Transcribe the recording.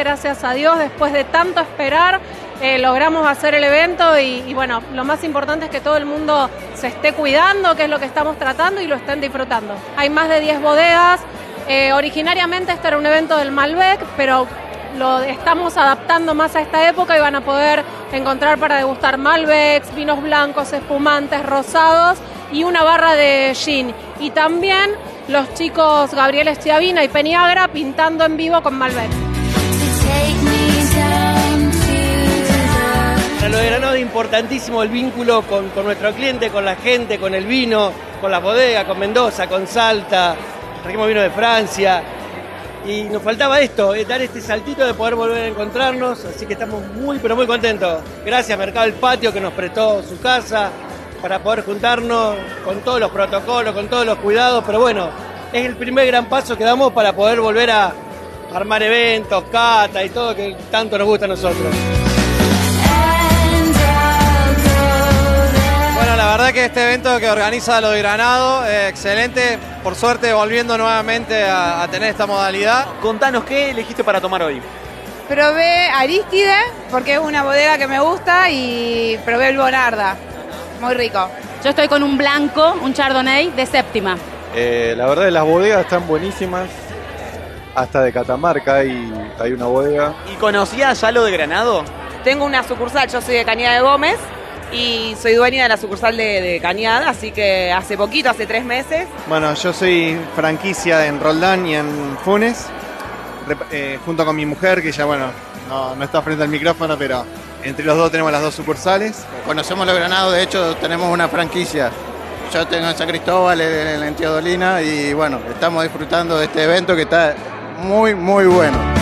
gracias a Dios, después de tanto esperar, logramos hacer el evento y bueno, lo más importante es que todo el mundo se esté cuidando, que es lo que estamos tratando, y lo estén disfrutando. Hay más de 10 bodegas. Originariamente este era un evento del Malbec, pero lo estamos adaptando más a esta época y van a poder encontrar para degustar Malbecs, vinos blancos, espumantes, rosados y una barra de gin. Y también los chicos Gabriel Estiavina y Peniagra pintando en vivo con Malbec. Para lo de Granado es importantísimo el vínculo con nuestro cliente, con la gente, con el vino, con las bodegas, con Mendoza, con Salta. Trajimos vino de Francia y nos faltaba esto, dar este saltito de poder volver a encontrarnos, así que estamos muy pero muy contentos. Gracias Mercado del Patio, que nos prestó su casa para poder juntarnos con todos los protocolos, con todos los cuidados, pero bueno, es el primer gran paso que damos para poder volver a armar eventos, cata y todo que tanto nos gusta a nosotros. Bueno, la verdad que este evento que organiza lo de Granado, excelente, por suerte volviendo nuevamente a tener esta modalidad. Contanos, ¿qué elegiste para tomar hoy? Probé Arístide, porque es una bodega que me gusta, y probé el Bonarda, muy rico. Yo estoy con un blanco, un Chardonnay de séptima. La verdad que las bodegas están buenísimas, hasta de Catamarca hay una bodega. ¿Y conocías ya lo de Granado? Tengo una sucursal, yo soy de Cañada de Gómez, y soy dueña de la sucursal de Cañada, así que hace poquito, hace 3 meses. Bueno, yo soy franquicia en Roldán y en Funes, junto con mi mujer, que ya bueno, no está frente al micrófono, pero entre los dos tenemos las 2 sucursales. Conocemos los Granados, de hecho tenemos una franquicia. Yo tengo en San Cristóbal, en Teodolina, y bueno, estamos disfrutando de este evento que está muy, muy bueno.